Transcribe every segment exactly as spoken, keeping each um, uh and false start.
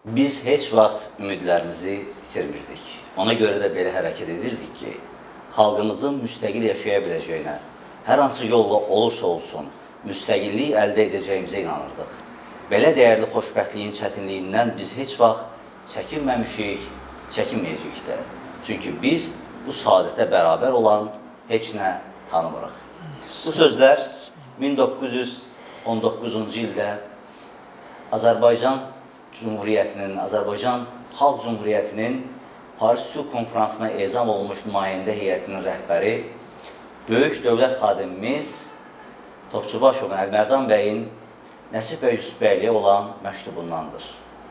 Biz heç vaxt ümidlərimizi itirmirdik. Ona görə də belə hərəkət edirdik ki, xalqımızın müstəqil yaşaya biləcəyinə, hər hansı yolla olursa olsun, müstəqillik əldə edəcəyimizə inanırdıq. Belə dəyərli xoşbəxtliyin çətinliyindən biz heç vaxt çəkinməmişik, çəkinməyəcəyik də. Çünki biz bu saadətə bərabər olan heç nə tanımırıq. Bu sözlər min doqquz yüz on doqquzuncu ildə Azərbaycan Cumhuriyyətinin, Azərbaycan Xalq Cumhuriyyətinin Paris Sülh Konfransına ezam olmuş nümayəndə heyətinin rəhbəri, böyük dövlət xadimimiz Topçubaşovun, Əlmərdan bəyin Nəsib bəy Yusufbəyliyə olan məktubundandır.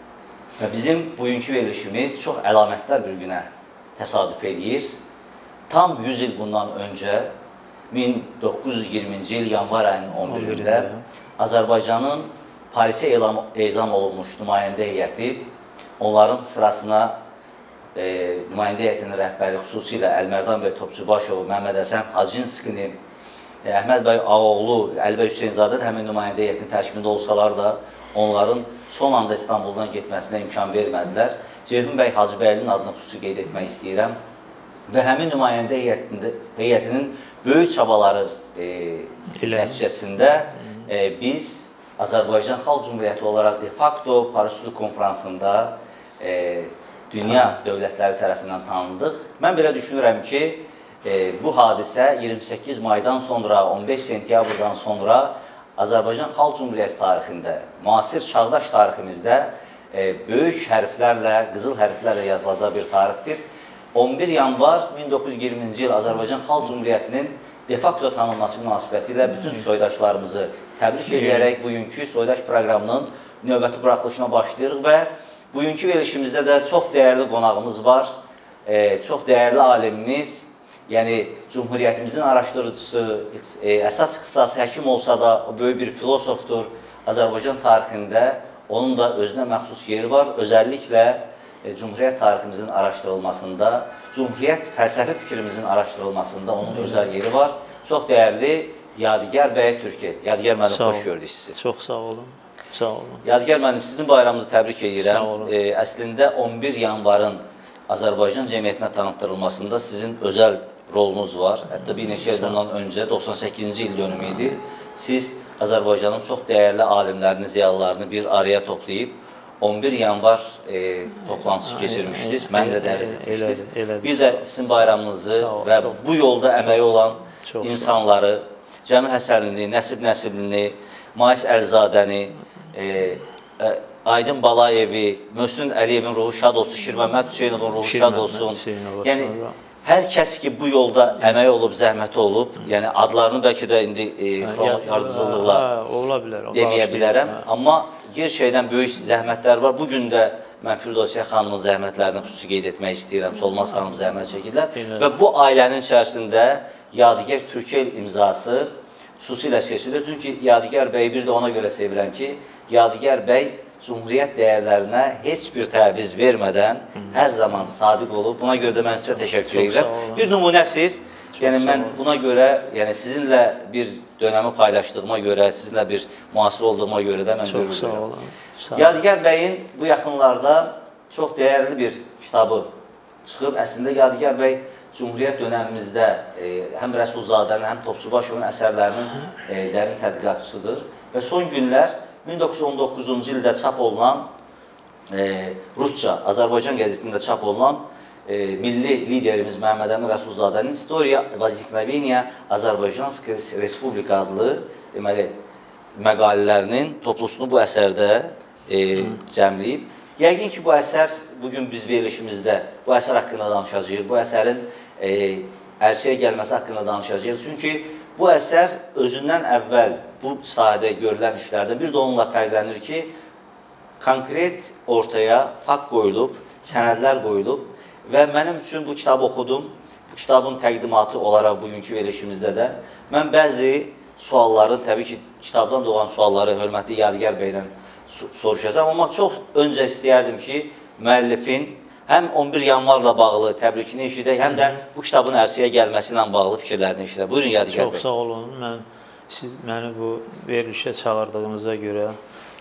Və bizim bugünkü verilişimiz çox əlamətdar bir günə təsadüf edir. Tam yüz il bundan öncə, min doqquz yüz iyirminci il yanvar ayının on birində Azərbaycanın Parisə ezam olunmuş nümayəndə heyəti, onların sırasına e, nümayəndə heyətinin rəhbəri xüsusilə Əlmərdan bəy Topçubaşov, Məhəmməd Həsən Hacınskini, e, Əhməd bəy Ağoğlu, Əlbəy Hüseynzadə həmin nümayəndə heyətinin tərkibində olsalar da onların son anda İstanbuldan getməsinə imkan vermədilər. Ceyhun bəy Hacıbəylinin adını xüsusi qeyd etmək istəyirəm və həmin nümayəndə heyətinin böyük çabaları e, nəticəsində e, biz Azərbaycan Xalq Cumhuriyyəti olaraq de facto Paris Sülh Konfransında e, dünya dövlətləri tərəfindən tanındıq. Mən belə düşünürəm ki, e, bu hadisə iyirmi səkkiz maydan sonra, on beş sentyabrdan sonra Azərbaycan Xalq Cumhuriyyəti tarixində, müasir çağdaş tariximizdə e, böyük hərflərlə, qızıl hərflərlə yazılacaq bir tarixdir. on bir yanvar min doqquz yüz iyirminci il Azərbaycan Xalq Cumhuriyyətinin de facto tanınması münasibəti ilə bütün soydaşlarımızı təbrik edərək bugünkü soydaş proqramının növbəti buraxılışına başlayırıq və bugünkü verilişimizdə də çox dəyərli qonağımız var, e, çox dəyərli alimimiz, yəni Cumhuriyyətimizin araşdırıcısı, e, əsas ixtisası həkim olsa da o böyük bir filosofdur. Azərbaycan tarixində onun da özünə məxsus yeri var, özəlliklə e, Cumhuriyyət tariximizin araşdırılmasında, Cumhuriyyət fəlsəfi fikrimizin araşdırılmasında onun özəl yeri var. Çox dəyərli Yadigar bəy Türkiyə. Yadigar müəllim, xoş gördük sizi. Çox sağ olun. Sağ olun. Yadigar müəllim, sizin bayramınızı təbrik edirəm. Sağ olun. E, əslində on bir yanvarın Azərbaycan cəmiyyətinə tanıtdırılmasında sizin özəl rolunuz var. Hətta bir neçə il bundan öncə, doxsan səkkizinci il dönümü idi. Siz Azərbaycanın çox dəyərli alimlərini, ziyalılarını bir araya toplayıb on bir yanvar e, toplantısı keçirmişdiniz. Mən də dəvət etmişdiniz. Bir də sizin bayramınızı və bu yolda əməyi olan insanları, Cəmil Həsənlini, Nəsib Nəsiblini, Mais Əlzadəni, e, e, Aydın Balayevi, Möhsün Əliyevin ruhu şad olsun, Şirməmməd Hüseynovun ruhu şad olsun. Yəni, hər kəs ki, bu yolda əməyi olub, zəhməti olub, yəni adlarını bəlkə də indi ardıcıllıqla deməyə bilərəm. Amma gerçəkdən böyük zəhmətlər var. Bugün də mən Firdosiyə xanımın zəhmətlərini xüsusi qeyd etmək istəyirəm. Solmaz xanım zəhmət çəkirlər. Və bu ailənin içərisində Yadigar Türkiyə imzası xüsusilə seçilir. Çünki Yadigar bəyi bir də ona görə sevirəm ki, Yadigar bəy Cumhuriyyət dəyərlərinə heç bir təviz vermədən hər zaman sadiq olub. Buna görə də mən sizə təşəkkür edirəm. Bir nümunəsiz, yəni mən buna görə, yəni sizinlə bir dönəmi paylaşdığıma görə, sizinlə bir müasir olduğuma görə də mən görürəm. Yadigar bəyin bu yaxınlarda çox dəyərli bir kitabı çıxıb. Əslində Yadigar bəy Cumhuriyyət dönəmimizdə həm Rəsulzadənin, həm Topçubaşovun əsərlərinin dərin tədqiqatçısıdır. Və son günlər min doqquz yüz on doqquzuncu ildə çap olunan, Rusça, Azərbaycan qəzetində çap olunan milli liderimiz Məhəmməd Əmin Rəsulzadənin İstoriya Vaziknaveniya Azərbaycanskaya Respublika adlı məqalələrinin toplusunu bu əsərdə cəmləyib. Yəqin ki, bu əsər, bugün biz verilişimizdə bu əsər haqqında danışacağıq, bu əsərin ərşiyə gəlməsi haqqında danışacağıq. Çünki bu əsər özündən əvvəl bu sahədə görülən işlərdə bir də onunla fərqlənir ki, konkret ortaya fakt qoyulub, sənədlər qoyulub və mənim üçün bu kitabı oxudum. Bu kitabın təqdimatı olaraq bugünkü verilişimizdə də mən bəzi sualları, təbii ki, kitabdan doğan sualları hörmətli Yadigar bəydən soruşacağım. Amma çox öncə istəyərdim ki, müəllifin həm on bir yanvarla bağlı təbrikini eşidək, həm də bu kitabın ərsiyə gəlməsi ilə bağlı fikirlərini eşidək. Buyurun Yadigar bəy. Çox sağ olun. Mən, siz məni bu verilişə çağırdığınıza görə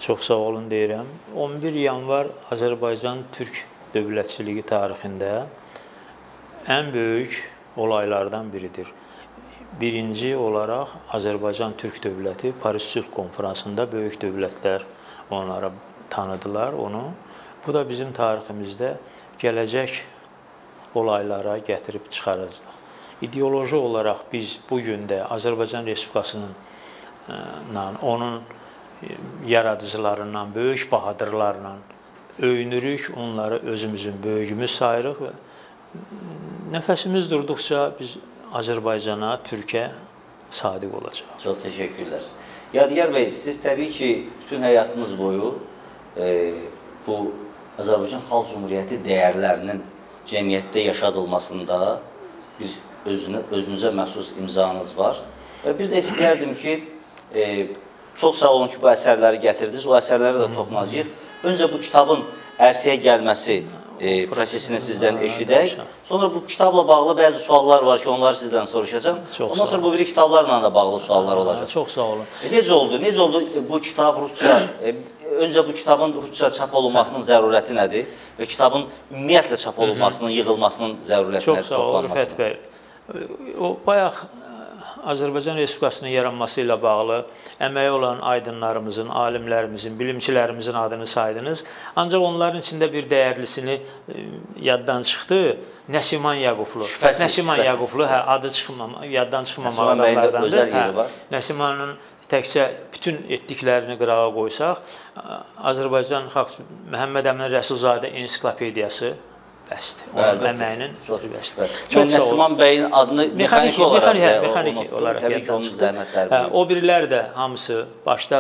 Çox sağ olun deyirəm. on bir yanvar Azərbaycan Türk dövlətçiliyi tarixində ən böyük olaylardan biridir. Birinci olaraq Azərbaycan Türk dövləti Paris Sülh Konfransında böyük dövlətlər onlara tanıdılar onu. Bu da bizim tariximizdə gələcək olaylara gətirib çıxaracaq. İdeoloji olaraq biz bu gün də Azərbaycan Respublikasının onun yaradıcılarından, böyük bahadırlarla öyünürük, onları özümüzün böyüyümüz sayırıq və nəfəsimiz durduqca biz Azərbaycana, Türkiyə sadiq olacaq. Çox təşəkkürlər. Yadigar bəy, siz təbii ki, bütün həyatınız boyu e, bu Azərbaycan Xalq Cumhuriyyəti dəyərlərinin cəmiyyətdə yaşadılmasında bir özünə, özünüzə məxsus imzanız var. Və bir də istəyərdim ki, e, çox sağ olun ki, bu əsərləri gətirdiniz, o əsərlərə də toxunacağıq. Öncə bu kitabın ərsəyə gəlməsi e, prosesini sizdən eşidək. Sonra bu kitabla bağlı bəzi suallar var ki, onları sizdən soruşacağım. Ondan sonra bu biri kitablarla da bağlı suallar olacaq. Çox sağ olun. E, necə oldu? Necə oldu bu kitab Rusça? E, öncə bu kitabın Rusça çap olunmasının zərurəti nədir? Və kitabın ümumiyyətlə çap olunmasının, yığılmasının zərurəti nədir? Çox sağ olun, Rüfət bəy. O, bayaq Azərbaycan Respublikasının yaranması ilə bağlı əməyi olan aydınlarımızın, alimlərimizin, bilimçilərimizin adını saydınız. Ancaq onların içində bir dəyərlisini yaddan çıxdı. Nəsiman Yaquflu. Şübhəsiz, Nəsiman şübhəsiz. Yaquflu, hə, adı çıxmama, yaddan çıxmamaq Nəsiman bəyin də adamlardandır. özəl yeri var. Hə, Nəsimanın təkcə bütün etdiklərini qırağa qoysaq, Azərbaycan Xalq Məhəmməd Əmin Rəsulzadə ensiklopediyası bəsdir. Onun əməyinin bəsdir. Çox Nəsiman bəyin adını mexaniki olaraq hə, mexaniki olaraq təbii ki, onun zəhmətləri. O biriləri də hamısı başda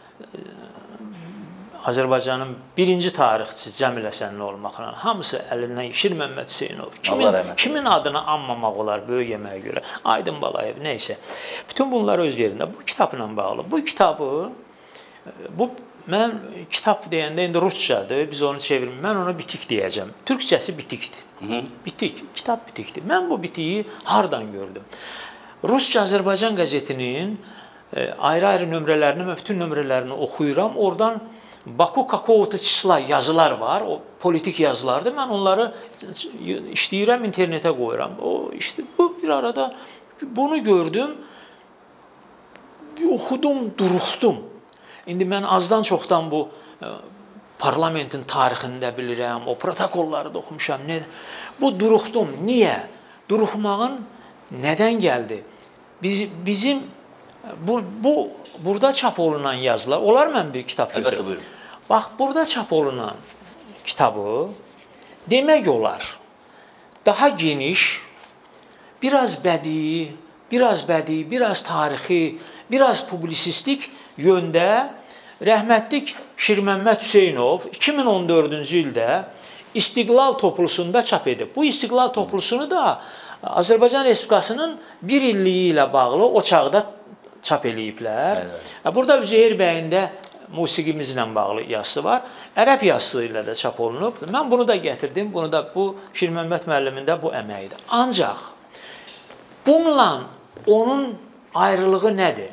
Azərbaycanın birinci tarixçisi Cəmil Həsənli olmaqla hamısı əlindən Şir Məmməd Hüseynov. Kimin, kimin adını anmamaq olar böyük yeməyə görə? Aydın Balayev, neysə. Bütün bunlar öz yerində. Bu kitabla bağlı. Bu kitabı, bu mən kitab deyəndə indi rusçadır, biz onu çevirim. Mən ona bitik deyəcəm. Türkçəsi bitikdir. Hı -hı. Bitik, kitab bitikdir. Mən bu bitiyi hardan gördüm? Rusça Azərbaycan qəzetinin ayrı-ayrı nömrələrini, mən bütün nömrələrini oxuyuram. Oradan Baku Kakovta çisla yazılar var, o politik yazılardır. Mən onları işləyirəm, internetə qoyuram. O işte bu bir arada bunu gördüm, bir oxudum, duruxdum. İndi mən azdan çoxdan bu parlamentin tarixində bilirəm, o protokolları da oxumuşam. Bu duruxdum. Niyə? Duruxmağın nədən gəldi? Biz, bizim bu, bu burada çap olunan yazılar, olar mən bir kitab götürüm. Əlbəttə, buyurun. Bax, burada çap olunan kitabı demək olar daha geniş, biraz bədii, biraz bədii, biraz tarixi, biraz publisistik yöndə rəhmətlik Şir Məmməd Hüseynov iki min on dördüncü ildə İstiqlal toplusunda çap edib. Bu İstiqlal toplusunu da Azərbaycan Respublikasının bir illiyi ilə bağlı o çağda çap eləyiblər. Evet. Burada Üzeyir bəyin də musiqimizlə bağlı yazısı var. Ərəb yazısı ilə də çap olunub. Mən bunu da gətirdim. Bunu da bu Şir Məmməd müəllimin də bu əməyidir. Ancaq bununla onun ayrılığı nədir?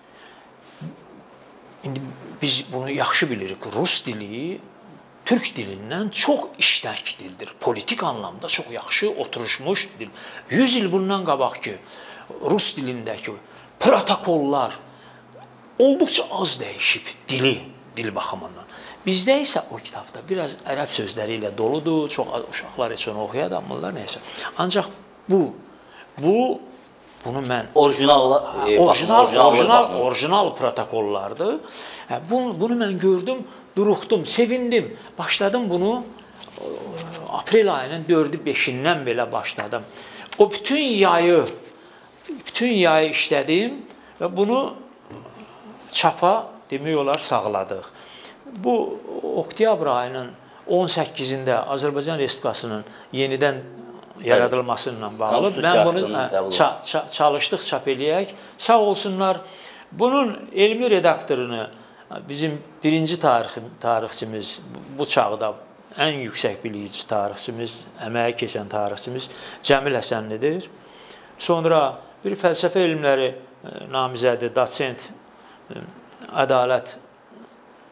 İndi biz bunu yaxşı bilirik. Rus dili Türk dilindən çox işlək dildir. Politik anlamda çox yaxşı oturuşmuş dil. yüz il bundan qabaq ki, Rus dilindəki protokollar olduqca az dəyişib dili, dil baxımından. Bizdə isə o kitabda biraz ərəb sözləri ilə doludur. Çox uşaqlar üçün oxuyadamırlar, neysə. Ancaq bu, bu bunu mən orijinal e, orijinal orijinal, orijinal, orijinal protokollardır. Bunu, bunu mən gördüm, duruxdum, sevindim. Başladım bunu aprel ayının dördü beşindən belə başladım. O bütün yayı bütün yayı işlədim və bunu çapa demək olar sağladıq. Bu oktyabr ayının on səkkizində Azərbaycan Respublikasının yenidən yaradılmasıyla bağlı. Mən bunu ça ça çalışdıq çap eləyək. Sağ olsunlar. Bunun elmi redaktorunu bizim birinci tarix tarixçimiz, bu çağda ən yüksək biliyici tarixçimiz, əməyə keçən tarixçimiz Cəmil Həsənlidir. Sonra bir fəlsəfə elmləri namizədi, dosent, ədalət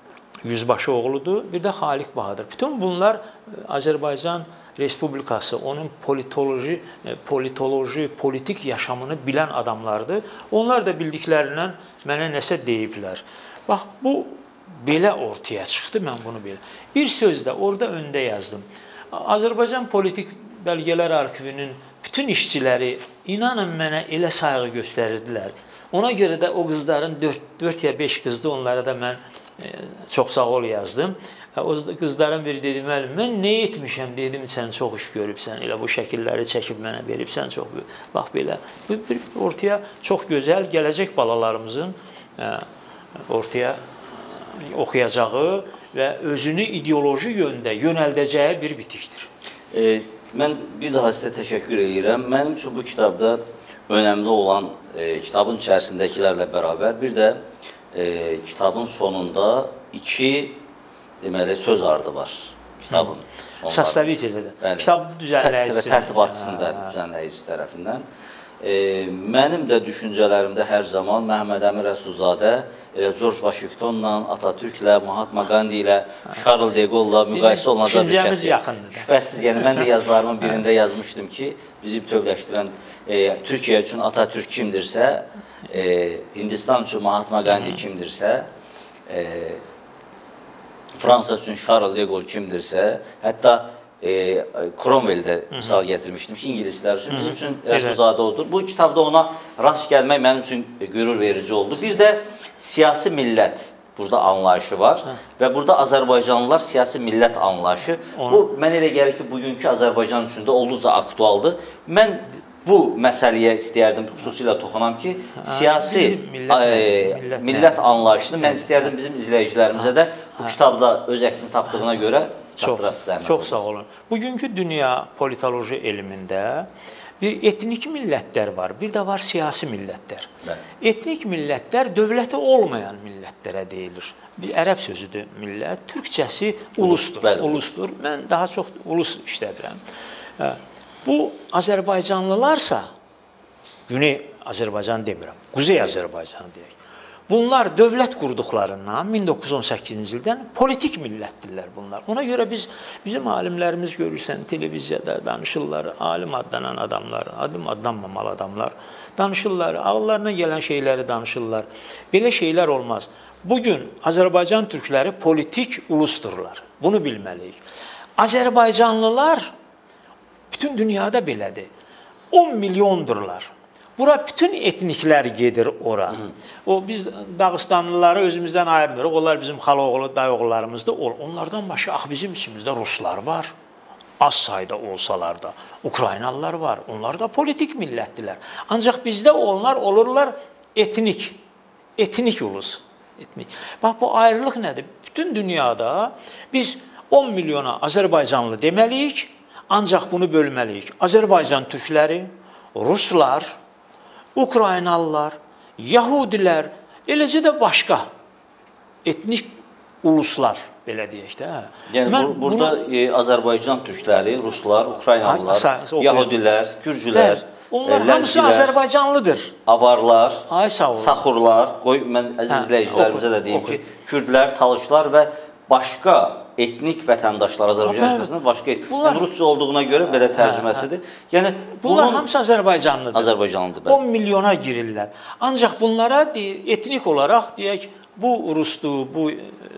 Yüzbaşı oğludur, bir də Xaliq Bahadır. Bütün bunlar Azərbaycan Respublikası, onun politoloji, politoloji, politik yaşamını bilən adamlardır. Onlar da bildiklərindən mənə nəsə deyiblər. Bax, bu belə ortaya çıxdı, mən bunu belə. Bir sözdə orada öndə yazdım. Azərbaycan Politik Bəlgələr Arxivinin bütün işçiləri, inanın mənə, elə sayğı göstərirdilər. Ona görə də o qızların dörd ya beş qızdı, onlara da mən e, çox sağ ol yazdım. O qızların biri dedi, müəllim, mən nə etmişəm, dedim, sən çox iş görübsən, elə bu şəkilləri çəkib mənə veribsən, çox böyük. Bax, belə, bu bir ortaya çox gözəl, gələcək balalarımızın e, ortaya oxuyacağı və özünü ideoloji yöndə yönəldəcəyi bir bitikdir. E, mən bir daha sizə təşəkkür edirəm. Mənim üçün bu kitabda önəmli olan e, kitabın içərisindəkilərlə bərabər bir də e, kitabın sonunda iki deməli söz ardı var. Kitabın sonunda. Sastaviteldə də. Kitab düzənləyicisi. Tərtibatçısında düzənləyici tərəfindən. E, mənim də düşüncələrimdə hər zaman Məhəmməd Əmin Rəsulzadə George Washingtonla, Atatürklə, Mahatma Gandhi ilə, Charles de Gaulle'la müqayisə olunacaq bir kəsdir. Şübhəsiz, yəni mən də yazılarımın birində yazmışdım ki, bizi bütövləşdirən e, Türkiyə üçün Atatürk kimdirsə, e, Hindistan üçün Mahatma Gandhi kimdirsə, e, Fransa üçün Charles de Gaulle kimdirsə, hətta e, Cromwell'də misal gətirmişdim ki, İngilislər üçün, bizim üçün Rəsulzadə odur. Bu kitabda ona rast gəlmək mənim üçün qürur verici oldu. Bir də siyasi millət burada anlayışı var Hə. və burada Azərbaycanlılar siyasi millət anlayışı. Onu... Bu, mən elə gəlir ki, bugünkü Azərbaycan üçün də olduqca aktualdır. Mən bu məsələyə istəyərdim, xüsusilə toxunam ki, Hə, siyasi millət, e, millət, millət anlayışını mən istəyərdim bizim izləyicilərimizə də bu kitabda öz əksini tapdığına görə çatdırasınız. Çox, çox sağ olun. Bugünkü dünya politoloji elmində bir etnik millətlər var, bir də var siyasi millətlər. Bəli. Etnik millətlər dövləti olmayan millətlərə deyilir. Bir ərəb sözüdür millət, türkçəsi ulusdur. Bəli. Ulusdur. Mən daha çox ulus işlədirəm. Bu Azərbaycanlılarsa, Güney Azərbaycan demirəm, Quzey Azərbaycanı deyək. Bunlar dövlət qurduqlarından min doqquz yüz on səkkizinci ildən politik millətdirlər bunlar. Ona görə biz, bizim alimlərimiz görürsən, televiziyada danışırlar, alim adlanan adamlar, adım adlanmamalı adamlar danışırlar, ağıllarına gələn şeyləri danışırlar. Belə şeylər olmaz. Bugün Azərbaycan türkləri politik ulusdurlar. Bunu bilməliyik. Azərbaycanlılar bütün dünyada belədir. on milyondurlar. Bura bütün etniklər gedir ora. Hı. O biz Dağıstanlıları özümüzdən ayırmırıq. Onlar bizim xalaoğlu, dayıoğullarımızda. Onlardan başqa ax bizim içimizdə Ruslar var. Az sayda olsalar da. Ukraynalılar var. Onlar da politik millətdirlər. Ancaq bizdə onlar olurlar etnik. Etnik ulus. Etnik. Bax bu ayrılıq nədir? Bütün dünyada biz on milyona Azərbaycanlı deməliyik. Ancaq bunu bölməliyik. Azərbaycan türkləri, Ruslar, Ukraynalılar, Yahudilər, eləcə də başqa etnik uluslar, belə deyək də. Yəni Mən bu, burada bunu... e, Azərbaycan türkləri, Ruslar, Ukraynalılar, Ay, Yahudilər, Gürcülər, onlar e, hamısı Azərbaycanlıdır. Avarlar, Ay, sağ olun. Saxurlar, qoy mən əziz izləyicilərimizə də deyim ki, Kürdlər, Talışlar və başqa etnik vətəndaşlar Azərbaycan Respublikasının başqa etnik. Bunlar Rusca olduğuna görə belə tərcüməsidir. Yəni bunlar hamısı Azərbaycanlıdır. Azərbaycanlıdır. on milyona girirlər. Ancaq bunlara etnik olaraq deyək, bu Rusdur, bu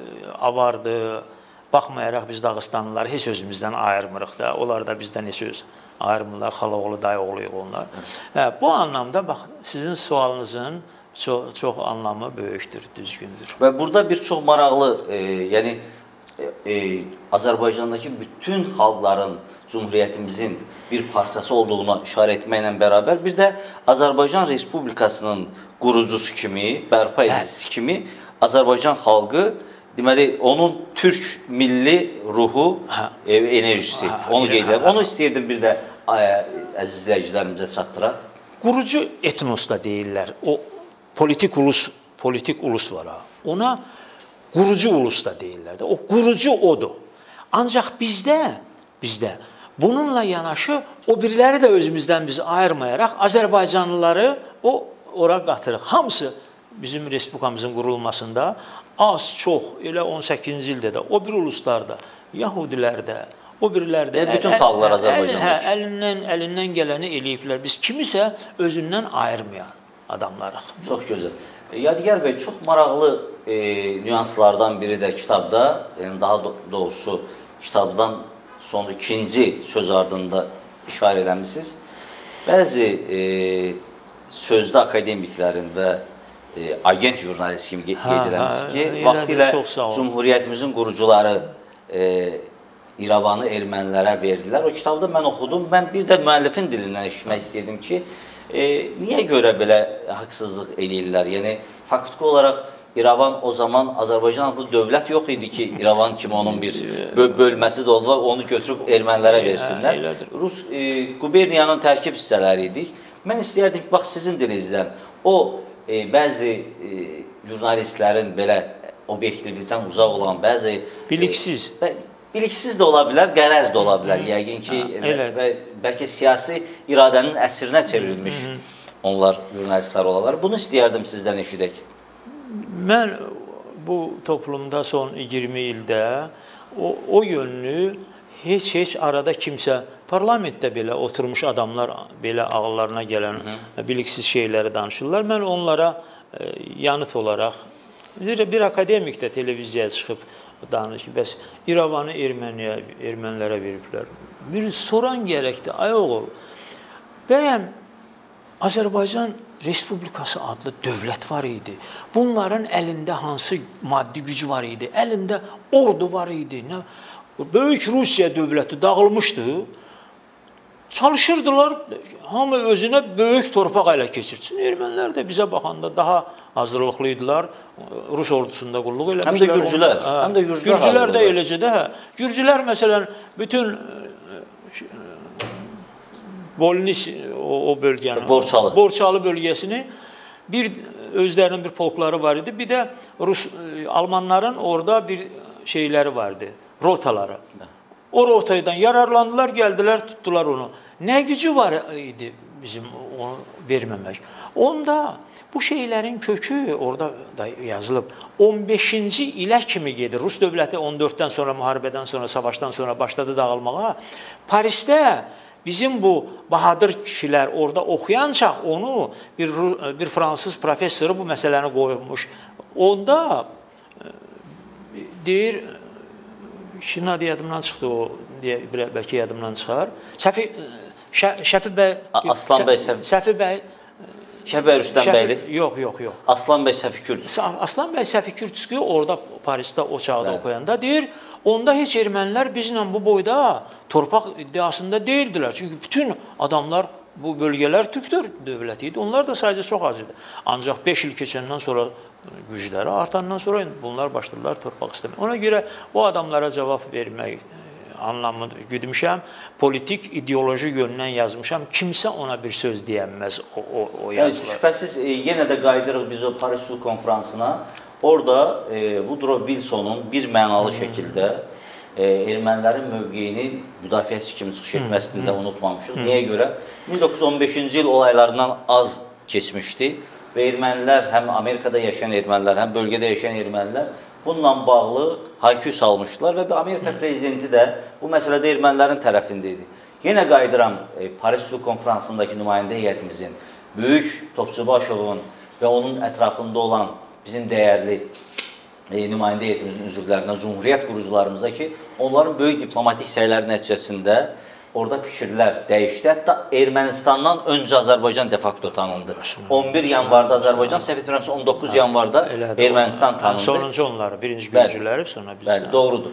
avardır. Baxmayaraq biz Dağıstanlıları heç özümüzdən ayırmırıq da. Onlar da bizdən heç öz ayırmırlar. Xalaoğlu, dayıoğluyuq onlar. Hə, bu anlamda bax sizin sualınızın çox, çox anlamı böyükdür, düzgündür. Və burada bir çox maraqlı, e, yəni e, e, Azərbaycandakı bütün xalqların Cumhuriyyətimizin bir parçası olduğuna işarə etməklə bərabər bir də Azərbaycan Respublikasının qurucusu kimi, bərpa edicisi kimi Azərbaycan xalqı deməli onun türk milli ruhu, e, enerjisi, ha, onu qeyd edirəm. Onu istəyirdim bir də əziz izləyicilərimizə çatdıraq. Qurucu etnos da deyirlər. O politik ulus, politik ulus var ha. Ona qurucu ulus da deyirlər. O qurucu odur. Ancaq bizdə, bizdə bununla yanaşı o biriləri də özümüzdən bizi ayırmayaraq Azərbaycanlıları o ora qatırıq. Hamısı bizim respublikamızın qurulmasında az, çox, elə on səkkizinci ildə də, o bir uluslarda, Yahudilərdə, o birilərdə e, bütün xalqlar Azərbaycanda. Hə, əlindən, əlindən gələni eləyiblər. Biz kimisə özündən ayırmayan adamlarıq. Çox gözəl. Yadigar bəy, çox maraqlı e, nüanslardan biri də kitabda, yəni daha doğrusu kitabdan sonra ikinci söz ardında işarə edəmişsiniz. Bəzi e, sözdə akademiklərin və e, agent jurnalist kimi qeyd edəmişsiniz ki, hə, vaxtilə Cumhuriyyətimizin qurucuları e, İrəvanı ermənilərə verdilər. O kitabda mən oxudum. Mən bir də müəllifin dilindən eşitmək istəyirdim ki, e, niyə görə belə haqsızlıq eləyirlər? Yəni, faktiki olaraq İrəvan o zaman Azərbaycan adlı dövlət yox idi ki, İrəvan kimi onun bir böl bölməsi də oldu, onu götürüb ermənilər versinlər. Rus e, quberniyanın tərkib hissələri idik. Mən istəyərdim ki, bax, sizin dilinizdən o e, bəzi e, jurnalistlərin belə obyektivlikdən uzaq olan bəzi... Biliksiz. E, Biliksiz də ola bilər, qərəz də ola bilər. Yəqin ki, və, və bəlkə siyasi iradənin əsrinə çevrilmiş onlar jurnalistlər ola bilər. Bunu istəyərdim sizdən eşidək. Mən bu toplumda son iyirmi ildə o, o yönlü heç heç arada kimsə, parlamentdə belə oturmuş adamlar belə ağıllarına gələn Hı -hı. biliksiz şeyləri danışırlar. Mən onlara e, yanıt olaraq, bir, bir akademik də televiziyaya çıxıb danışır ki, bəs İrəvanı erməniyə, ermənilərə veriblər. Bir soran gərəkdir, ay oğul, bəyəm Azərbaycan Respublikası adlı dövlət var idi. Bunların əlində hansı maddi gücü var idi? Əlində ordu var idi. Nə? Böyük Rusiya dövləti dağılmışdı. Çalışırdılar, hamı özünə böyük torpaq ələ keçirsin. Ermənilər də bizə baxanda daha hazırlıqlı idilər. Rus ordusunda qulluq eləmişlər. Həm də Gürcülər. Hə, həm də Gürcülər, Gürcülər də eləcə də. Hə. Gürcülər məsələn bütün Bolnis o, o bölgənin, Borçalı. Borçalı bölgəsini bir özlərinin bir polkları var idi. Bir də Rus Almanların orada bir şeyləri vardı, rotaları. O rotaydan yararlandılar, gəldilər, tutdular onu. Nə gücü var idi bizim onu verməmək? Onda bu şeylərin kökü orada da yazılıb. on beşinci ilə kimi gedir. Rus dövləti on dörddən sonra, müharibədən sonra, savaşdan sonra başladı dağılmağa. Parisdə bizim bu bahadır kişilər orada oxuyançaq onu bir, bir fransız professoru bu məsələni qoymuş. Onda deyir, kişinin adı yadımdan çıxdı o, deyə bəlkə yadımdan çıxar. Şəfi, Şəfi bəy... Aslan bəy Səfi. Səfi bəy... Şəfi bəy Rüstəm bəyli? Yox, yox, yox. Aslan bəy Səfi Kürd. Aslan bəy Səfi Kürd çıxıyor orada Parisdə o çağda Bəli. oxuyanda deyir, onda heç ermənilər bizlə bu boyda torpaq iddiasında deyildilər. Çünki bütün adamlar, bu bölgələr Türk dövləti idi. Onlar da sadəcə çox az idi. Ancaq beş il keçəndən sonra gücləri artandan sonra bunlar başladılar torpaq istəmək. Ona görə o adamlara cavab vermək anlamını güdmüşəm. Politik, ideoloji yöndən yazmışam. Kimsə ona bir söz deyənməz o, o, o yazılar. Şübhəsiz, e, yenə də qayıdırıq biz o Paris Sülh Konfransına. Orada e, Woodrow Wilsonun bir mənalı şəkildə e, ermənilərin mövqeyini müdafiəçi kimi çıxış etməsini də unutmamışıq. Niyə görə? min doqquz yüz on beşinci il olaylarından az keçmişdi və ermənilər, həm Amerikada yaşayan ermənilər, həm bölgədə yaşayan ermənilər bununla bağlı haykü salmışdılar və Amerika prezidenti də bu məsələdə ermənilərin tərəfində idi. Yenə qayıdıram e, Paris Sülh Konfransındakı nümayəndə heyətimizin, Böyük Topçubaşovun və onun ətrafında olan bizim dəyərli e, nümayəndə heyətimizin üzvlərindən, Cumhuriyyət qurucularımıza ki, onların böyük diplomatik səyləri nəticəsində orada fikirlər dəyişdi. Hətta Ermənistandan öncə Azərbaycan de facto tanındı. on bir yanvarda Azərbaycan, səhv etmirəmsə on doqquz yanvarda Ermənistan tanındı. Sonuncu onları, birinci Gürcüləri, sonra biz. Bəli, doğrudur.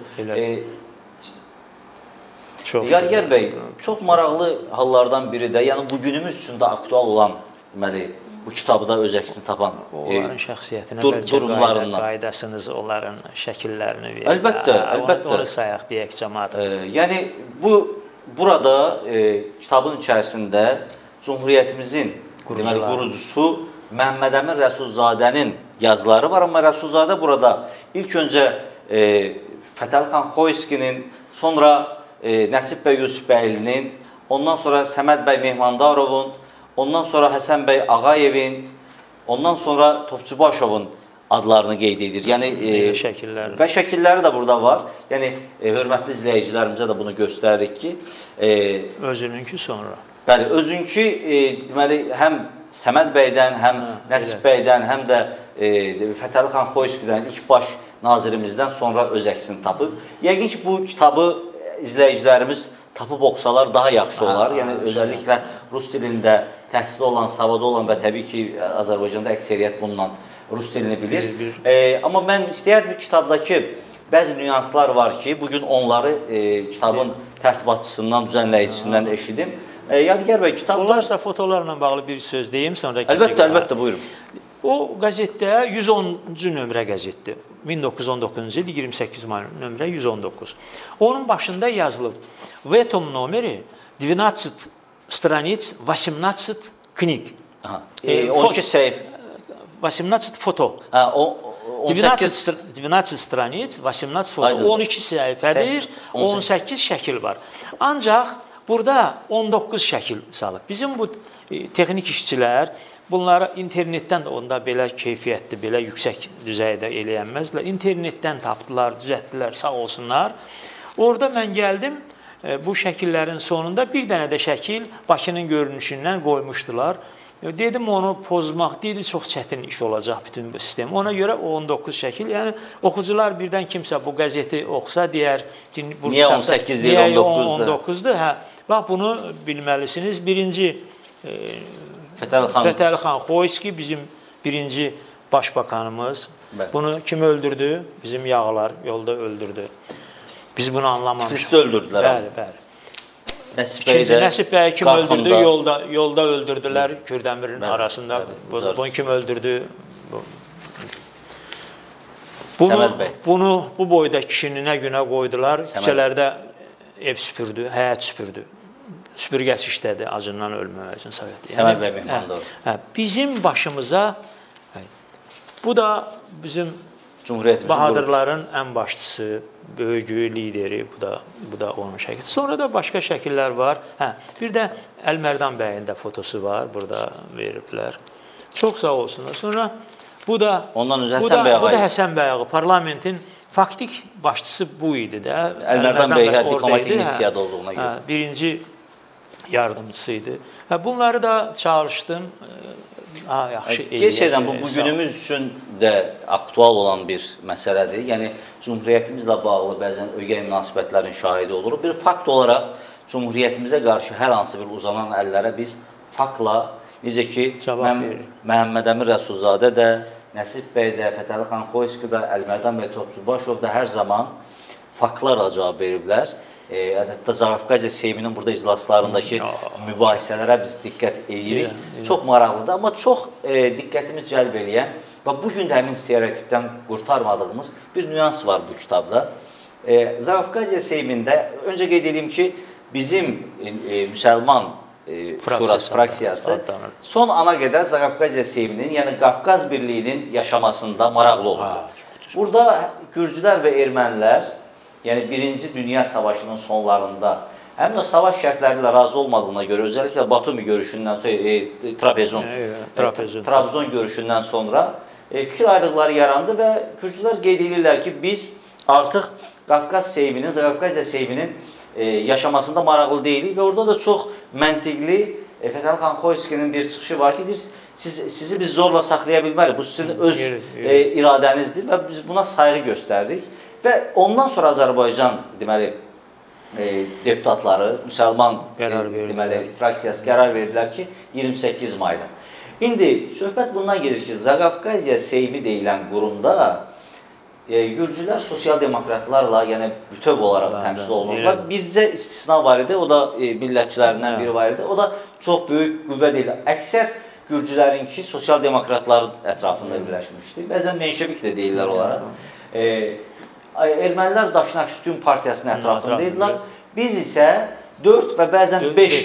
Yadigar bəy, çox maraqlı hallardan biri də, yəni bugünümüz üçün də aktual olan, deməli, bu kitabda öz əksini tapan onların şəxsiyyətinə durumlarından, qaydasınız, onların şəkillərini verir. Əlbəttə, əlbəttə. Onu sayaq deyək cəmaatımız. Yəni bu burada e, kitabın içərisində Cumhuriyyətimizin deməli, qurucusu Məhəmməd Əmin Rəsulzadənin yazıları var, amma Rəsulzadə burada ilk öncə e, Fətəli xan Xoyskinin, sonra e, Nəsib bəy Yusufbəylinin, ondan sonra Səməd bəy Mehmandarovun, ondan sonra Həsən bəy Ağayevin, Ondan sonra Topçubaşovun adlarını qeyd edir. Yəni e, şəkilləri və şəkilləri də burada var. Yəni e, hörmətli izləyicilərimizə də bunu göstəririk ki, e, özününki sonra. Bəli, özünkü e, deməli həm Səməd bəydən, həm hə, Nəsib elə. bəydən, həm də e, Fətəli xan Xoyskidən ilk baş nazirimizdən sonra öz əksini tapıb. Yəqin ki, bu kitabı izləyicilərimiz tapıb oxusalar daha yaxşı olar. Ha, yəni ha, özəlliklə rus dilində təhsil olan, savadı olan və təbii ki, Azərbaycanda əksəriyyət bununla rus dilini bilir. Bir, bir. E, amma mən istəyərdim kitabdakı bəzi nüanslar var ki, bugün onları e, kitabın tərtibatçısından, düzənləyicisindən eşidim. E, Yadigar bəy, kitabda... Onlarsa fotolarla bağlı bir söz deyim, sonra keçək. Əlbəttə, əlbəttə, buyurun. O qəzetdə yüz onuncu nömrə qəzetdir. min doqquz yüz on doqquzuncu il iyirmi səkkiz may nömrə yüz on doqquz. Onun başında yazılıb. В этом номере двенадцать страниц, восемнадцать книг. E, on iki səhif. восемнадцать foto. Ha, o, двенадцать, двенадцать страниц, восемнадцать foto. on iki səhifədir, on səkkiz şəkil var. Ancaq burada on doqquz şəkil salıb. Bizim bu e, texnik işçilər bunları internetdən də onda belə keyfiyyətli, belə yüksək düzeydə eləyənməzlər. İnternetdən tapdılar, düzəltdilər, sağ olsunlar. Orada mən gəldim, e, bu şəkillərin sonunda bir dənə də şəkil Bakının görünüşündən qoymuşdular. Dedim onu pozmaq, dedi çox çətin iş olacaq bütün bu sistem. Ona görə on doqquz şəkil, yəni oxucular birdən kimsə bu qəzeti oxusa deyər ki, bu niyə on səkkiz deyil, on doqquzdur? Hə, bax bunu bilməlisiniz. Birinci e, Fətəli xan, Fətəli xan Xoyski bizim birinci başbakanımız. Bəli. Bunu kim öldürdü? Bizim yağlar yolda öldürdü. Biz bunu anlamamışıq. Tiflisdə öldürdülər. Bəli, bəli. Nəsib bəy də Nəsib bəy kim öldürdü? Yolda yolda öldürdülər Kürdəmirin bəli, arasında. Bəli, bunu kim öldürdü? Bu. Bunu, bunu bu boyda kişinin nə günə qoydular? Küçələrdə ev süpürdü, həyət süpürdü. Süpürgəsi işlədi acından ölməmək üçün Sovet. Səməd bəy mehmandır. Hə, bizim başımıza bu da bizim Bahadırların ən başçısı, böyücü lideri, bu da bu da onun şəkli. Sonra da başqa şəkillər var. Hə, bir də Əlmərdan bəyin də fotosu var, burada veriblər. Çox sağ olsunlar. Sonra bu da ondan öncə Həsən bəy bu da Həsən bəy parlamentin faktik başçısı bu idi də. Əlmərdan bəy diplomatik missiya olduğuna görə. Hə, birinci yardımcısıydı. Hə, bunları da çağırışdım. Ha, yaxşı eləyək. Gerçəkdən bu, bu günümüz üçün də aktual olan bir məsələdir. Yəni, Cumhuriyyətimizlə bağlı bəzən ögey münasibətlərin şahidi oluruq. Bir fakt olaraq Cumhuriyyətimizə qarşı hər hansı bir uzanan əllərə biz faktla, necə ki, Məhəmməd Əmin Rəsulzadə də, Nəsib bəy də, Fətəli xan Xoyski də, Əlmərdan bəy Topçubaşov da hər zaman faktlarla cavab veriblər. E, hətta Zaqafqaziya Seyminin burada iclaslarındakı mübahisələrə biz diqqət edirik. Çox maraqlıdır, amma çox e, diqqətimiz cəlb eləyən və bugün də həmin stereotipdən qurtarmadığımız bir nüans var bu kitabda. E, Zaqafqaziya Seymində, öncə qeyd edeyim ki, bizim e, müsəlman e, şurası, fraksiyası son ana qədər Zaqafqaziya Seyminin, yəni Qafqaz Birliyinin yaşamasında maraqlı oldu. Burada Gürcülər və Ermənilər, yəni Birinci Dünya Savaşının sonlarında həmin o savaş şərtləri ilə razı olmadığına görə, özəlliklə Batumi görüşündən sonra, e, Trabzon, e, Trabzon görüşündən sonra e, fikir ayrılıqları yarandı və Gürcülər qeyd edirlər ki, biz artıq Qafqaz Seyminin, Zaqafqaziya Seyminin e, yaşamasında maraqlı deyilik və orada da çox məntiqli e, Fətəli xan Xoyskinin bir çıxışı var ki, deyir, siz, sizi biz zorla saxlaya bilmərik, bu sizin öz e, iradənizdir və biz buna sayğı göstərdik. Və ondan sonra Azərbaycan deməli e, deputatları, müsəlman e, deməli fraksiyası qərar verdilər ki, iyirmi səkkiz mayda. İndi söhbət bundan gedir ki, Zaqafqaziya Seymi deyilən qurumda e, Gürcülər sosial-demokratlarla, yəni bütöv olaraq təmsil olunurlar. Bircə istisna var idi, o da e, millətçilərindən biri var idi. O da çox böyük qüvvə deyil. Əksər Gürcülərinki sosial-demokratların ətrafında birləşmişdi. Bəzən menşevik də deyirlər olaraq. E, Ermənilər Daşnakşütün partiyasının ətrafındaydılar. Biz isə dörd və bəzən beş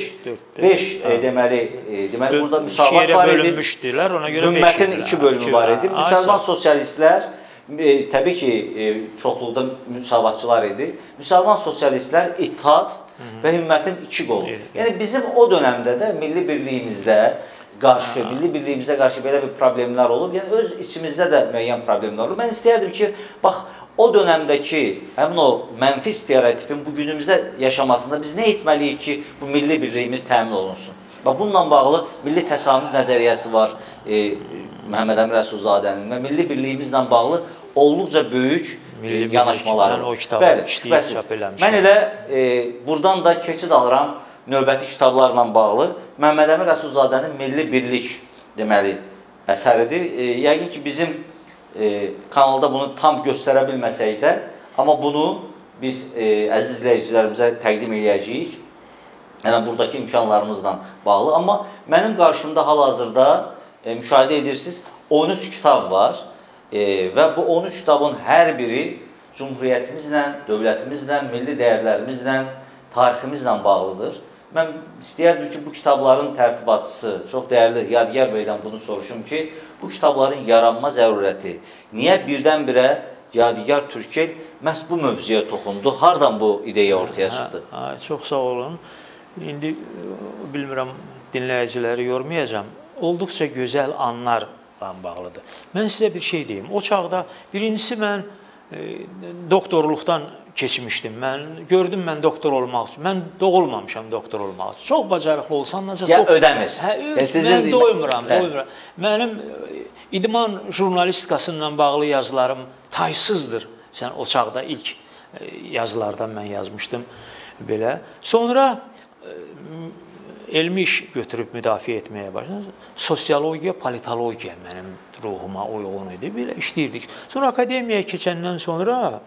deməli, deməli burada müsavat var idi. Ümmətin iki bölümü var idi. Müsəlman sosialistlər, təbii ki, çoxluqda müsavatçılar idi. Müsəlman sosialistlər İttihad və Hümmətin iki qolu. Yəni bizim o dönəmdə də milli birliyimizdə qarşı, milli birliyimizə qarşı belə bir problemlər olub. Yəni öz içimizdə də müəyyən problemlər olub. Mən istəyərdim ki, bax, o dönəmdəki həmin o mənfi stereotipin bu günümüzə yaşamasında biz nə etməliyik ki, bu milli birliyimiz təmin olunsun? Bax, bununla bağlı milli təsamüd nəzəriyyəsi var e, Məhəmməd Əmin Rəsulzadənin və milli birliyimizlə bağlı olduqca böyük e, yanaşmaları. Mən o kitabı işləyib çap eləmişəm. Mən elə e, buradan da keçid alıram növbəti kitablarla bağlı. Məhəmməd Əmin Rəsulzadənin Milli Birlik deməli əsəridir. E, yəqin ki, bizim e, kanalda bunu tam göstərə bilməsək də, amma bunu biz e, əziz izləyicilərimizə təqdim edəcəyik. Yəni, buradakı imkanlarımızla bağlı. Amma mənim qarşımda hal-hazırda e, müşahidə edirsiniz, on üç kitab var e, və bu on üç kitabın hər biri Cumhuriyyətimizlə, dövlətimizlə, milli dəyərlərimizlə, tariximizlə bağlıdır. Mən istəyərdim ki, bu kitabların tərtibatçısı, çox dəyərli Yadigar bəydən bunu soruşum ki, bu kitabların yaranma zərurəti, niyə birdən-birə Yadigar Türkel məhz bu mövzuya toxundu, hardan bu ideya ortaya çıxdı? Hə, hə, çox sağ olun. İndi bilmirəm, dinləyiciləri yormayacağım. Olduqca gözəl anlarla bağlıdır. Mən sizə bir şey deyim. O çağda birincisi mən e, doktorluqdan keçmişdim. Mən gördüm mən doktor olmaq üçün. Mən doğulmamışam doktor olmaq üçün. Çox bacarıqlı olsan necə ya ödəmir. Hə, mən doymuram, doymuram. Mənim idman jurnalistikasıyla bağlı yazılarım taysızdır. Sən o çağda ilk yazılardan mən yazmışdım belə. Sonra elmi iş götürüb müdafiə etməyə başladım. Sosiologiya, politologiya mənim ruhuma uyğun idi. Belə işləyirdik. Sonra akademiyaya keçəndən sonra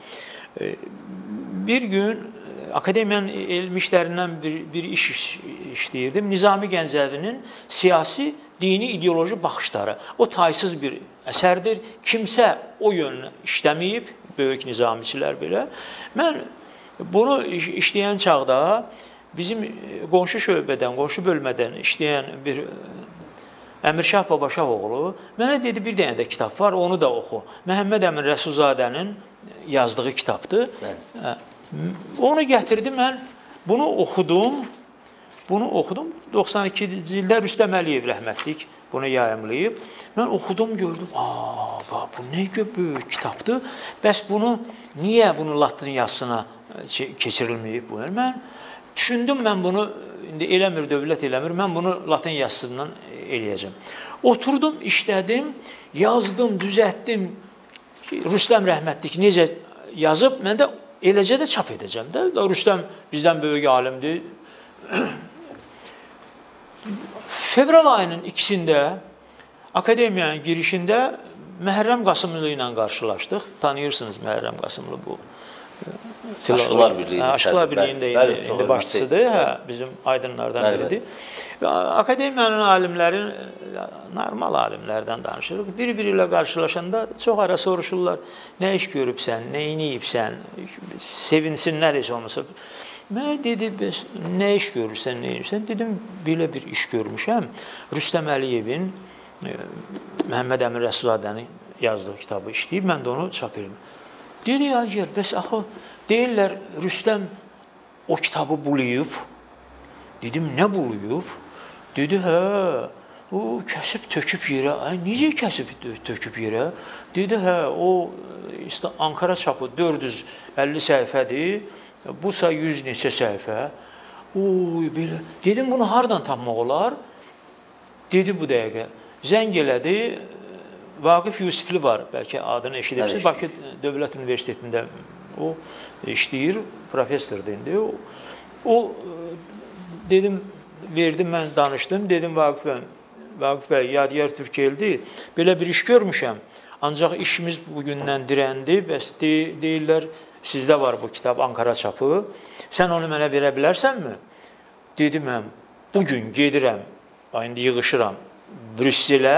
bir gün akademiyanın elmi işlərindən bir, bir iş işləyirdim. Nizami Gəncəvinin siyasi, dini, ideoloji baxışları. O taysız bir əsərdir. Kimsə o yönünü işləməyib, böyük nizamiçilər belə. Mən bunu işləyən çağda bizim qonşu şöbədən, qonşu bölmədən işləyən bir Əmirşah Babaşahoğlu mənə dedi, bir dənə də kitab var, onu da oxu. Məhəmməd Əmin Rəsulzadənin yazdığı kitabdır. Bəli. Onu gətirdim, mən bunu oxudum. Bunu oxudum. doxsan ikinci ildə Rüstəm Əliyev rəhmətlik bunu yayımlayıb. Mən oxudum, gördüm. Aa, bu nə böyük kitabdır. Bəs bunu niyə bunu latın yazısına keçirilməyib? Mən düşündüm, mən bunu indi eləmir, dövlət eləmir. Mən bunu latın yazısından eləyəcəm. Oturdum, işlədim, yazdım, düzəltdim. Rüstəm rəhmətlik necə yazıb, mən də eləcə də çap edəcəm də. Rüstəm bizdən böyük alimdir. Fevral ayının ikisində akademiyanın girişində Məhərrəm Qasımlı ilə qarşılaşdıq. Tanıyırsınız Məhərrəm Qasımlı bu. Aşıqlar Birliyi. Aşıqlar Birliyində indi, indi başçısıdır, hə, bizim aydınlardan bəli, biridir. Akademiyanın alimləri, normal alimlərdən danışırıq. Bir-biri ilə qarşılaşanda çox ara soruşurlar, nə iş görübsən, nə iniyibsən, sevinsinlər heç olmasa. Mənə dedi, nə iş görürsən, nə iniyibsən? Dedim, belə bir iş görmüşəm. Rüstəm Əliyevin, Məhəmməd Əmin Rəsulzadənin yazdığı kitabı işləyib, mən də onu çap edim. Dedi, ya yer, bəs axı, deyirlər, Rüstəm o kitabı bulayıb. Dedim, nə bulayıb? Dedi, hə, o kəsib töküb yerə. Ay, necə kəsib töküb yerə? Dedi, hə, o Ankara çapı dörd yüz əlli səhifədir, busa yüz neçə səhifə. Oy, belə. Dedim, bunu hardan tapmaq olar? Dedi, bu dəqiqə. Zəng elədi, Vaqif Yusifli var, bəlkə adını eşidibsiniz. Bakı Dövlət Universitetində o işləyir, professordur indi. O, o dedim, verdim, mən danışdım, dedim Vaqif bəy, Vaqif bəy, Yadigar Türkeldir, belə bir iş görmüşəm, ancaq işimiz bugündən dirəndi, bəs de, deyirlər, sizdə var bu kitab, Ankara çapı, sən onu mənə verə bilərsənmi? Dedim, mən bugün gedirəm, indi yığışıram Brüsselə,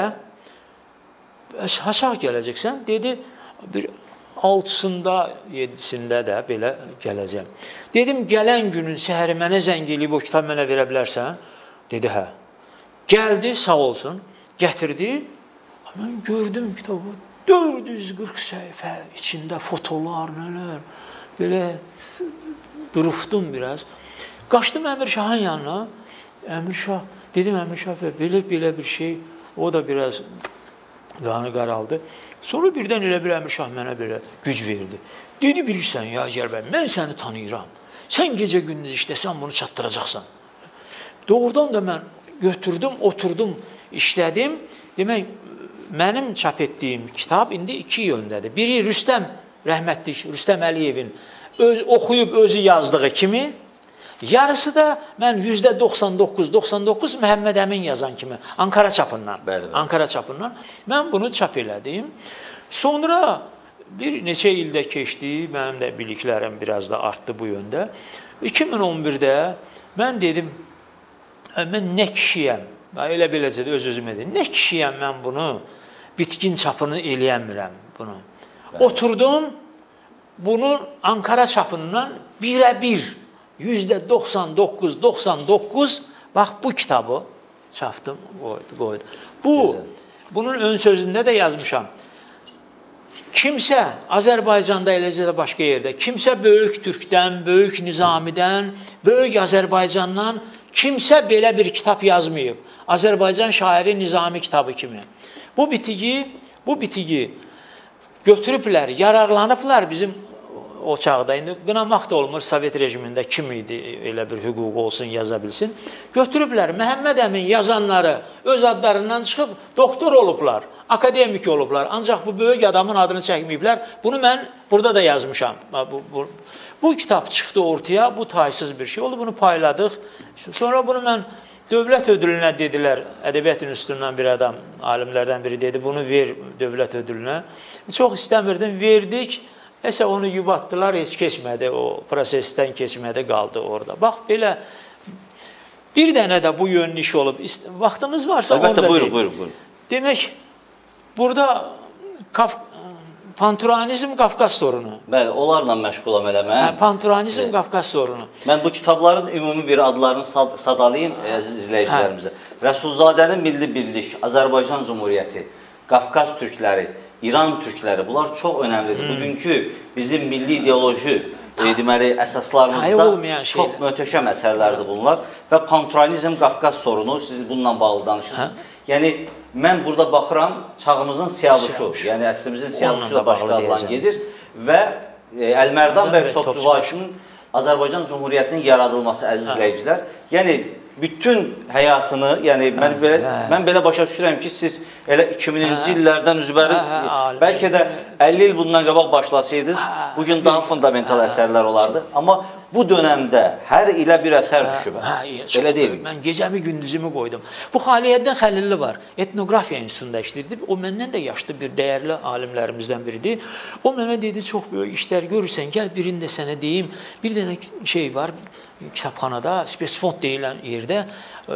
haçaq gələcəksən? Dedi, bir altısında, yedisində də belə gələcəm. Dedim, gələn günün səhəri mənə zəng eləyib o kitab mənə verə bilərsən? Dedi, hə. Gəldi, sağ olsun, gətirdi. Mən gördüm kitabı, dörd yüz qırx səhifə, içində fotolar, nələr, belə durufdum biraz. Qaçdım Əmir Şahın yanına. Əmir Şah Dedim Əmir Şah bəy, belə-belə bir şey, o da biraz qanı qaraldı. Sonra birdən elə bir Əmir Şah mənə belə güc verdi. Dedi, bilirsən Yadigar bəy, mən səni tanıyıram. Sən gecə gündüz işləsən bunu çatdıracaqsan. Doğrudan da mən götürdüm, oturdum, işlədim. Demək, mənim çap etdiyim kitab indi iki yöndədir. Biri Rüstəm, rəhmətlik Rüstəm Əliyevin öz, oxuyub özü yazdığı kimi, yarısı da mən yüzdə doxsan doqquz doxsan doqquz Məhəmməd Əmin yazan kimi, Ankara çapından. Bəli, bəli. Ankara çapından. Mən bunu çap elədim. Sonra bir neçə ildə keçdi, mənim də biliklərim biraz da artdı bu yöndə. iki min on birdə mən dedim, mən nə kişiyəm, elə beləcə də öz-özümə dedim, nə kişiyəm mən bunu, bitkin çapını eləyəmirəm bunu. Bəli. Oturdum, bunun Ankara çapından birə-bir, yüzdə doxsan doqquz doxsan doqquz, bax bu kitabı çapdım, qoydum. Bu, bunun ön sözündə də yazmışam. Kimsə, Azərbaycanda eləcə də başqa yerdə, kimsə böyük Türkdən, böyük Nizamidən, böyük Azərbaycandan kimsə belə bir kitab yazmayıb. Azərbaycan şairi Nizami kitabı kimi. Bu bitigi, bu bitigi götürüblər, yararlanıblar bizim o çağda. İndi qınamaq da olmur, Sovet rejimində kim idi elə bir hüququ olsun, yaza bilsin. Götürüblər, Məhəmməd Əmin yazanları öz adlarından çıxıb doktor olublar, akademik olublar. Ancaq bu böyük adamın adını çəkməyiblər. Bunu mən burada da yazmışam. Bu, bu, bu kitab çıxdı ortaya, bu taysız bir şey oldu. Bunu payladıq. Sonra bunu mən dövlət ödülünə dedilər, ədəbiyyat institutundan bir adam, alimlərdən biri dedi, bunu ver dövlət ödülünə. Çox istəmirdim, verdik. Nəsə onu yubatdılar, heç keçmədi, o prosesdən keçmədi, qaldı orada. Bax, belə bir dənə də bu yönlü iş olub. Vaxtımız varsa onu da buyurun, buyurun, buyurun. Demək, burada Kaf Panturanizm Qafqaz sorunu. Bəli, onlarla məşğulam eləmə. Hə, Panturanizm evet. Qafqaz sorunu. Mən bu kitabların ümumi bir adlarını sad sadalayım əziz izləyicilərimizə. Hə. Rəsulzadənin Milli Birlik, Azərbaycan Cumhuriyyəti, Qafqaz türkləri, İran türkləri, bunlar çox önəmlidir. Hmm. Bugünkü bizim milli ideoloji e, deməli, əsaslarımızda çox möhtəşəm əsərlərdir bunlar. Və Panturanizm Qafqaz sorunu, siz bununla bağlı danışırsınız. Hə? Yəni, mən burada baxıram, çağımızın siyavuşu, yəni əsrimizin siyavuşu da başqa adlan gedir və e, Əlmərdan bəy Topçubaşının Azərbaycan Cumhuriyyətinin yaradılması, əziz izləyicilər. Yəni, bütün həyatını, yəni mən belə, mən belə başa düşürəm ki, siz elə iki minci illərdən üzbəri, bəlkə də əlli il bundan qabaq başlasaydınız, bugün daha fundamental əsərlər olardı. Amma bu dönəmdə hər ilə bir əsər düşüb. Elə deyil. Mən gecəmi, gündüzümü qoydum. Bu Xaliyyəddin Xəlilli var. Etnografiya institutunda işləyirdi. O məndən də yaşlı bir dəyərli alimlərimizdən biridir. O mənə dedi, çox böyük işlər görürsən, gəl birində sənə deyim. Bir dənə şey var, kitabxanada, spesifont deyilən yerdə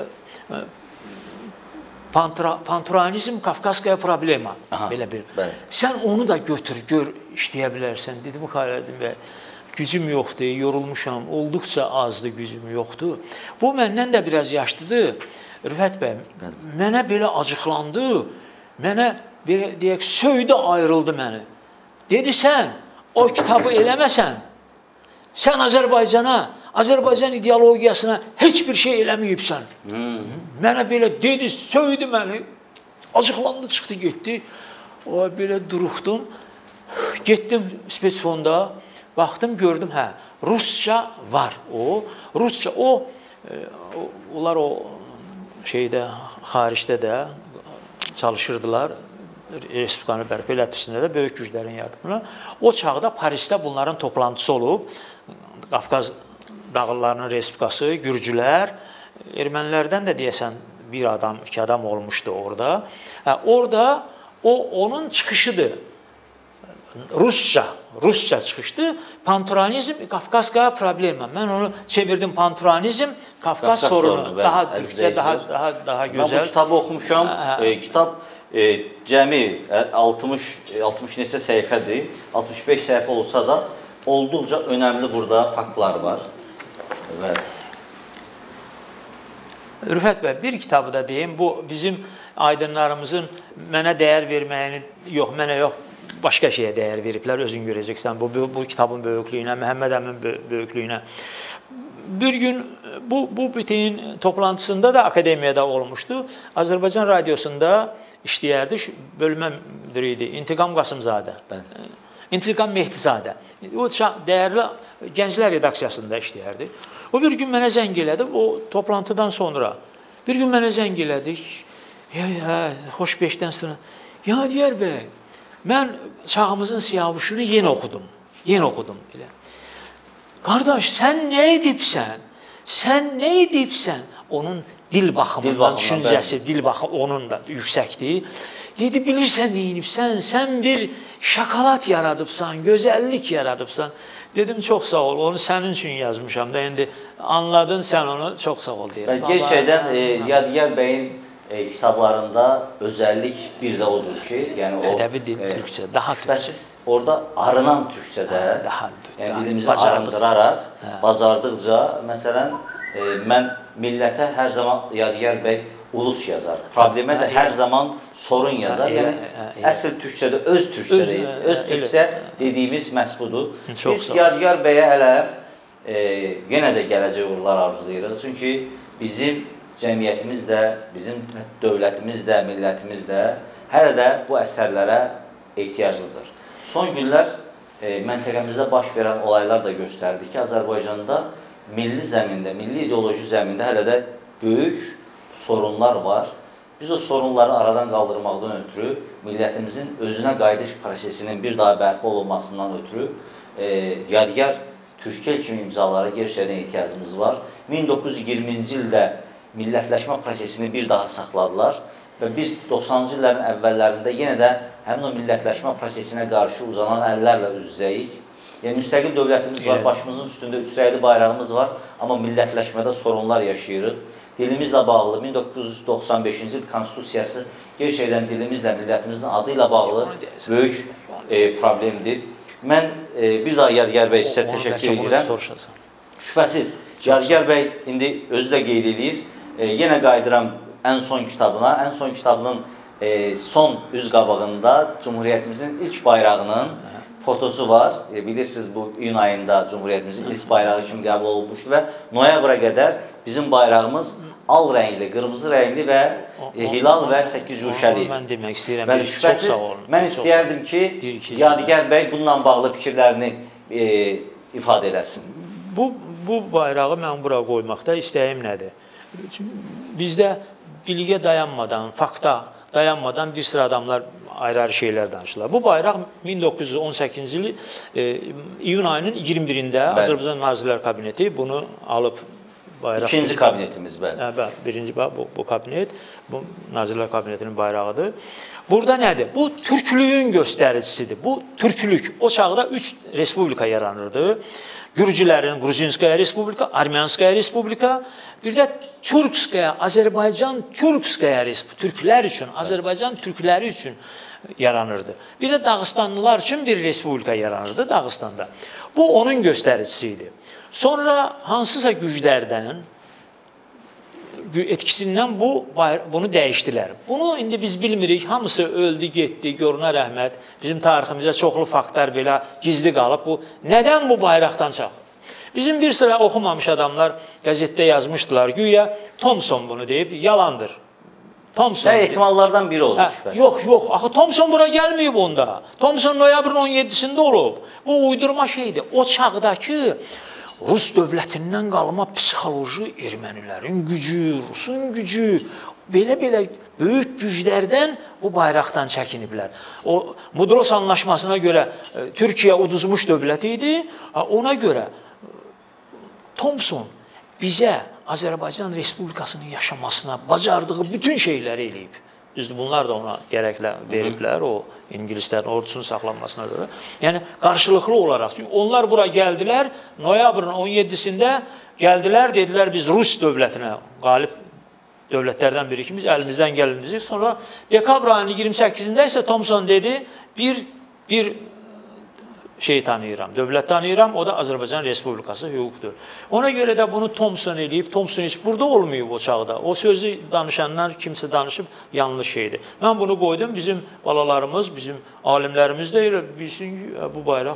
Panturanizm Qafqazskaya problema. Belə bir. Sən onu da götür, gör, işləyə bilərsən. Dedim, Xaliyyəddin bəy, gücüm yoxdur, yorulmuşam, olduqca azdır gücüm yoxdur. Bu məndən də biraz yaşlıdır. Rüfət bəy, mənə belə acıqlandı, mənə belə deyək, söydü, ayrıldı məni. Dedi, sən o kitabı eləməsən, sən Azərbaycana, Azərbaycan ideologiyasına heç bir şey eləməyibsən. Hmm. Mənə belə dedi, söydü məni, acıqlandı, çıxdı, getdi. O, belə duruxdum, getdim spesfonda, baxdım, gördüm, hə, Rusça var o. Rusça, o, onlar o şeydə, xaricdə də çalışırdılar. Respublikanı bərpa elətdirsinlər də, böyük güclərin yardımına. O çağda Parisdə bunların toplantısı olub. Qafqaz dağıllarının Respublikası, Gürcülər, ermənilərdən də deyəsən bir adam, iki adam olmuşdu orada. Hə, orada o, onun çıxışıdır. Rusça, Rusça çıxışdı. Panturanizm, Qafqazskaya problema. Mən onu çevirdim, Panturanizm, Qafqaz sorunu. Daha türkçə, daha, daha, daha gözəl. Mən bu kitabı oxumuşam. E, kitab e, cəmi altmış, altmış neçə səhifədir. altmış beş səhifə olsa da olduqca önəmli burada faktlar var. Və... Rüfət bəy, bir kitabı da deyim. Bu bizim aydınlarımızın mənə dəyər verməyini, yox, mənə yox, başqa şeyə dəyər veriblər, özün görəcəksən. Bu, bu, bu kitabın böyüklüyünə, Məhəmməd Əmin böyüklüyünə. bir gün bu bu bitiyin toplantısında da akademiyada olmuşdu. Azərbaycan Radiosunda işləyərdi. Bölmə müdiri idi. İntiqam Qasımzadə. Bəli. İntiqam Mehdizadə. O dəyərli gənclər redaksiyasında işləyərdi. O bir gün mənə zəng elədi. O toplantıdan sonra bir gün mənə zəng elədik. Ya, ya, xoş beşdən sonra. Ya Diyar bəy, mən çağımızın siyavuşunu yenə oxudum. Yenə oxudum elə. Qardaş, sən nə edibsən? Sən nə edibsən? Onun dil baxımından, dil baxımından düşüncəsi, dil baxımı onun da yüksəkdir. Dedi, bilirsən nə edibsən? Sən bir şokolad yaradıbsan, gözəllik yaradıbsan. Dedim, çox sağ ol, onu sənin üçün yazmışam da, indi anladın sən onu, çox sağ ol deyirəm. Gerçəkdən e, Yadigar bəyin e, kitablarında özəllik bir də odur ki, yəni o ədəbi dil e, türkçə, daha türkçə. Orada arınan türkçədə, hə, daha, yəni daha, dilimizi arındıraraq, hə. Bazardıqca, məsələn, e, mən millətə hər zaman Yadigar bəy ulus yazar. Problemə də hər zaman sorun yazar. Yəni əsl türkçədə öz türkçə deyil. Öz türkçə dediyimiz məhz budur. Biz Yadigar bəyə hələ e, yenə də gələcək uğurlar arzulayırıq. Çünki bizim cəmiyyətimiz də, bizim dövlətimiz də, millətimiz də hələ də bu əsərlərə ehtiyaclıdır. Son günlər e, məntəqəmizdə baş verən olaylar da göstərdi ki, Azərbaycanda milli zəmində, milli ideoloji zəmində hələ də böyük sorunlar var. Biz o sorunları aradan qaldırmaqdan ötürü, millətimizin özünə qayıdış prosesinin bir daha bərpa olunmasından ötürü e, Yadigar Türkiyə kimi imzalara gerçəkdən ehtiyacımız var. min doqquz yüz iyirminci ildə millətləşmə prosesini bir daha saxladılar və biz doxsanıncı illərin əvvəllərində yenə də həmin o millətləşmə prosesinə qarşı uzanan əllərlə üz-üzəyik. Yəni, müstəqil dövlətimiz var, başımızın üstündə üç rəyli bayrağımız var, amma millətləşmədə sorunlar yaşayırıq. Dilimizlə bağlı min doqquz yüz doxsan beşinci il konstitusiyası gerçəkdən dilimizlə, millətimizin adı ilə bağlı böyük e, problemdir. Mən e, bir daha Yadigar bəy sizə təşəkkür edirəm. Şübhəsiz, Yadigar bəy indi özü də qeyd edir. E, yenə qayıdıram ən son kitabına. Ən son kitabının e, son üz qabağında Cumhuriyyətimizin ilk bayrağının fotosu var. E, bilirsiniz, bu iyun ayında Cumhuriyyətimizin ilk bayrağı kimi qəbul olunmuşdur və noyabra qədər bizim bayrağımız al rəngli, qırmızı rəngli və e, hilal və səkkiz güşəli. Mən demək istəyirəm, Bəli, çox sağ olun. Mən istəyərdim ki, Yadigar bəy bununla bağlı fikirlərini e, ifadə eləsin. Bu, bu bayrağı mən bura qoymaqda istəyim nədir? Bizdə bilgiyə dayanmadan, fakta dayanmadan bir sıra adamlar ayrı-ayrı şeylər danışırlar. Bu bayraq min doqquz yüz on səkkizinci il e, iyun ayının iyirmi birində Azərbaycan Nazirlər Kabineti bunu alıb bayraq. İkinci kabinetimiz bəli. Hə, bəli, birinci bu, bu kabinet, bu Nazirlər Kabinetinin bayrağıdır. Burada nədir? Bu türklüyün göstəricisidir. Bu türklük. O çağda üç respublika yaranırdı. Gürcülərin Gruzinskaya Respublika, Armyanskaya Respublika, bir də Türkskaya, Azərbaycan Türkskaya Respublika, türklər üçün, Azərbaycan türkləri üçün yaranırdı. Bir də Dağıstanlılar üçün bir respublika yaranırdı Dağıstanda. Bu onun göstəricisi idi. Sonra hansısa güclərdən etkisindən bu bunu dəyişdilər. Bunu indi biz bilmirik. Hamısı öldü, getdi, görünə rəhmət. Bizim tariximizdə çoxlu faktlar belə gizli qalıb. Bu nədən bu bayraqdan çıxır? Bizim bir sıra oxumamış adamlar qəzetdə yazmışdılar. Güya Thomson bunu deyib, yalandır. Thomson. Hə, ehtimallardan biri olur. Hə, yox, yox. Axı Thomson bura gəlməyib onda. Thomson noyabrın on yeddisində olub. Bu uydurma şeydir. O çağdakı Rus dövlətindən qalma psixoloji ermənilərin gücü, Rusun gücü, belə-belə böyük güclərdən bu bayraqdan çəkiniblər. O Mudros anlaşmasına görə e, Türkiyə uduzmuş dövlət idi. Ona görə Thomson bizə Azərbaycan Respublikasının yaşamasına bacardığı bütün şeyləri eləyib. Düzdür, bunlar da ona gərəklə veriblər, o İngilislərin ordusunun saxlanmasına görə. Yəni, qarşılıqlı olaraq. Çünki onlar bura gəldilər, noyabrın on yeddisində gəldilər, dedilər, biz Rus dövlətinə, qalib dövlətlərdən biri ki, biz əlimizdən gəlinəcək. Sonra dekabr ayının iyirmi səkkizində isə Thomson dedi, bir, bir şey tanıyıram, dövlət tanıyıram, o da Azərbaycan Respublikası hüquqdur. Ona görə də bunu Thomson eləyib, Thomson heç burada olmayıb o çağda. O sözü danışanlar kimsə danışıb, yanlış şeydir. Mən bunu qoydum, bizim balalarımız, bizim alimlərimiz də elə bilsin ki, bu bayraq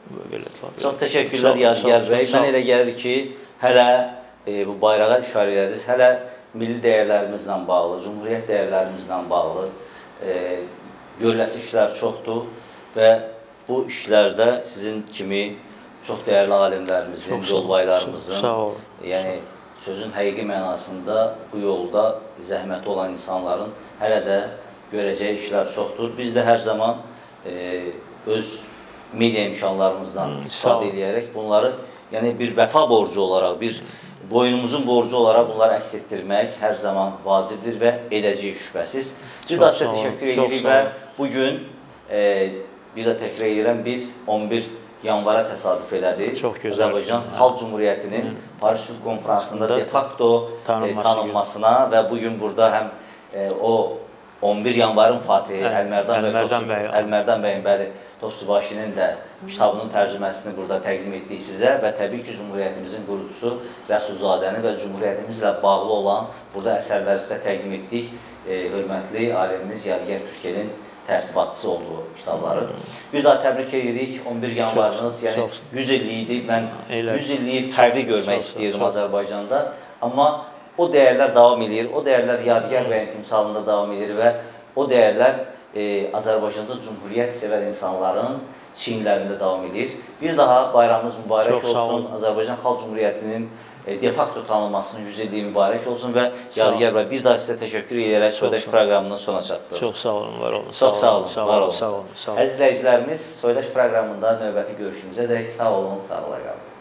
Belə, çox təşəkkürlər Yadigar bəy. Mən elə gəlir ki, hələ e, bu bayrağa işarə ediniz, hələ milli dəyərlərimizlə bağlı, cümhuriyyət dəyərlərimizlə bağlı e, görüləsi işlər çoxdur və bu işlərdə sizin kimi çox dəyərli alimlərimizin, yolbaylarımızın, yəni sözün həqiqi mənasında bu yolda zəhməti olan insanların hələ də görəcəyi işlər çoxdur. Biz də hər zaman e, öz media imkanlarımızdan istifadə edərək bunları yəni bir vəfa borcu olaraq, bir boynumuzun borcu olaraq bunları əks etdirmək hər zaman vacibdir və edəcəyik şübhəsiz. Bir daha sizə təşəkkür edirik və bugün e, bir də təkrar edirəm, biz on bir yanvara təsadüf elədi. Azərbaycan Xalq Cümhuriyyətinin Paris Sülh Konfransında de facto tanınmasına və bugün burada həm e, o on bir yanvarın fatihi Əlmərdan bəyin bəli Topçubaşının da kitabının tərcüməsini burada təqdim etdik sizə və təbii ki, Cümhuriyyətimizin qurucusu Rəsulzadəni və Cümhuriyyətimizlə bağlı olan burada əsərləri sizə təqdim etdik. E, hörmətli alimimiz Yadigar Türkelin tərtibatçısı olduğu kitabları. Bir daha təbrik edirik. on bir yanvarınız, yəni yüz illiyi idi. Mən yüz illiyi fərqli görmək istəyirdim Azərbaycanda. Amma o dəyərlər davam edir, o dəyərlər Yadigar bəyin timsalında davam edir və o dəyərlər e, Azərbaycanda cümhuriyyət sevər insanların çiynlərində davam edir. Bir daha bayramımız mübarək Çox olsun. Azərbaycan Xalq Cümhuriyyətinin e, de facto tanınmasının yüz illiyi mübarək olsun və Yadigar bəy bir daha sizə təşəkkür edərək Soydaş proqramının sona çatdıq. Çox sağ olun, var olun. Çox sağ olun, sağ var olun. olun. Sağ olun, sağ olun. Əziz izləyicilərimiz, Soydaş proqramında növbəti görüşümüzə dək sağ olun, sağ olun.